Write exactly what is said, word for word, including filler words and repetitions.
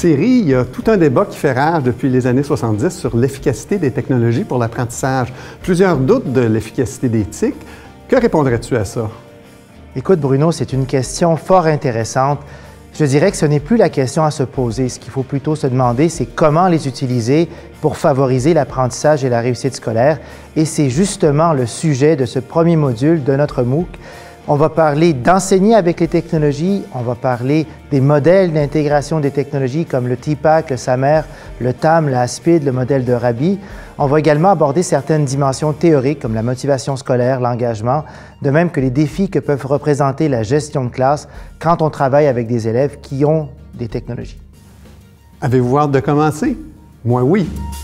série, il y a tout un débat qui fait rage depuis les années soixante-dix sur l'efficacité des technologies pour l'apprentissage. Plusieurs doutent de l'efficacité des T I C. Que répondrais-tu à ça? Écoute, Bruno, c'est une question fort intéressante. Je dirais que ce n'est plus la question à se poser. Ce qu'il faut plutôt se demander, c'est comment les utiliser pour favoriser l'apprentissage et la réussite scolaire. Et c'est justement le sujet de ce premier module de notre MOOC. On va parler d'enseigner avec les technologies, on va parler des modèles d'intégration des technologies comme le T PACK, le SAMR, le T A M, le ASPID, le modèle de Rabi. On va également aborder certaines dimensions théoriques comme la motivation scolaire, l'engagement, de même que les défis que peuvent représenter la gestion de classe quand on travaille avec des élèves qui ont des technologies. Avez-vous hâte de commencer? Moi, oui.